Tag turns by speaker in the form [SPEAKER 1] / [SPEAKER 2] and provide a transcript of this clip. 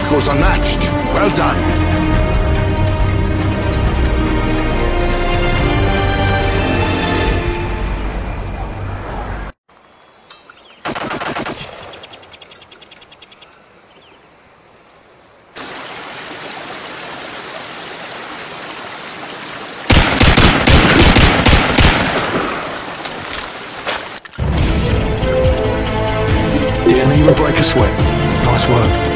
[SPEAKER 1] strength goes unmatched. Well done.
[SPEAKER 2] Didn't even break a sweat. Nice work.